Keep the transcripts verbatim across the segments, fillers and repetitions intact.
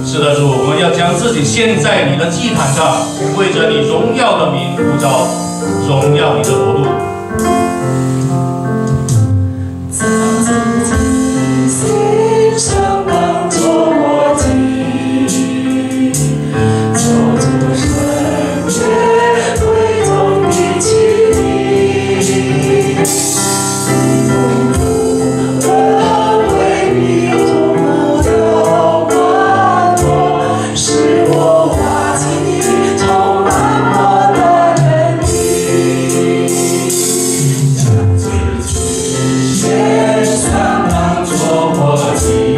是的，主，我们要将自己献在你的祭坛上，为着你荣耀的名呼召，荣耀你的国度。 将自己献上当作活祭，做主圣洁贵重的器皿。你丰富恩惠比充满了万多，使我花季充满我的能力。将自己献上当作活祭，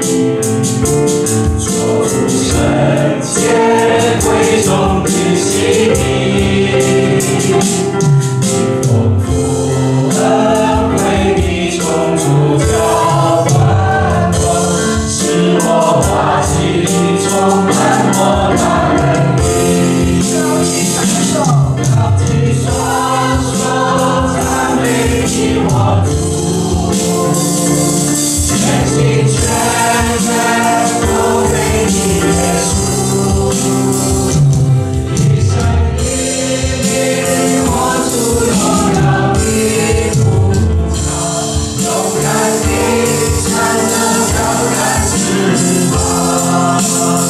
做出圣洁贵重的器皿。你丰富恩惠比充足浇灌我，使我花季充满我大能力。高举双手赞美你我主，全心全人都给你耶稣。一生一命活出荣耀的呼召，勇敢地向着高杆翅膀。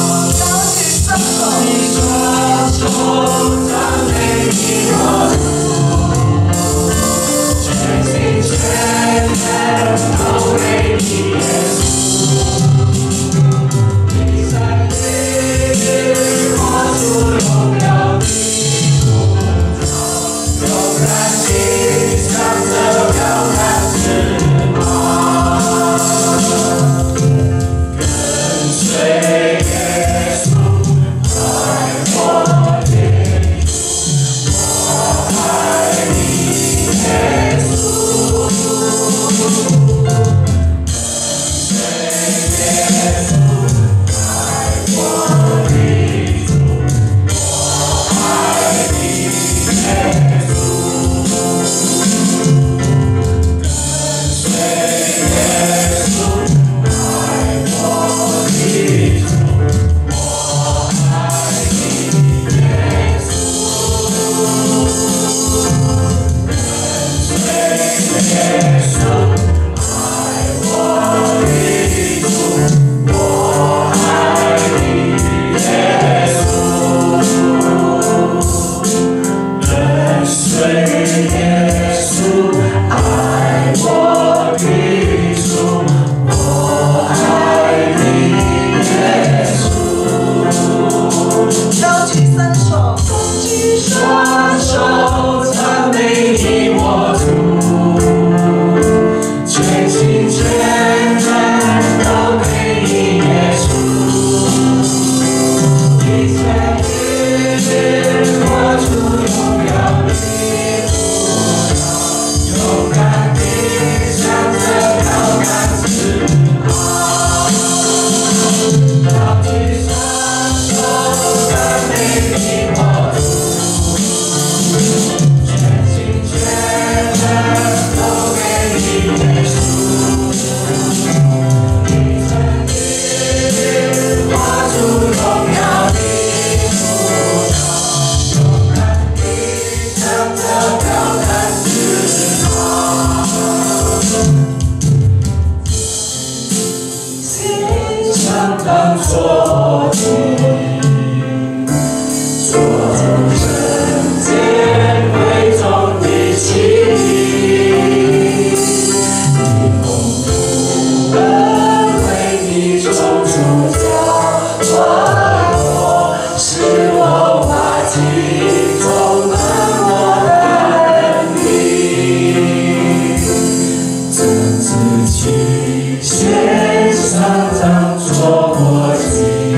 高举双手赞美你我主，全心全人都给你耶稣。一生一命活出荣耀的呼召，勇敢地向着高杆翅膀。跟随耶稣，爱我耶稣，我爱你耶稣。跟随耶稣，爱我的主，我爱你耶稣。跟随耶稣，爱我的主，我爱你耶稣。跟随耶稣，爱我的主，我爱你耶稣。跟随耶稣，爱我的主，我爱你耶稣。高举双手，高举双手赞美你我主，全心全人都给你耶稣。一生一命活出荣耀的呼召，勇敢地向着高杆翅膀。高举双手赞美你我主，全心全人都给你耶稣。一生一命活出荣耀的呼召，勇敢地向着高杆翅膀。献上当作祭，做出圣洁贵重的器皿。你丰富恩惠比充足浇灌我，使我花季充满我的能力。将自己献上当作活祭，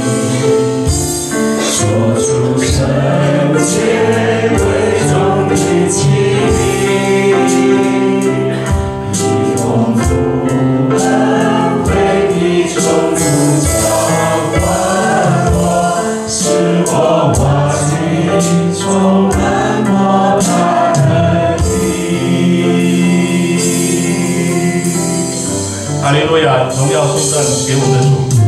说出圣洁贵重的器皿。你丰富恩惠比充足浇灌我，使我花季充满我大能力。 哈利路亚，荣耀颂赞给我们的主。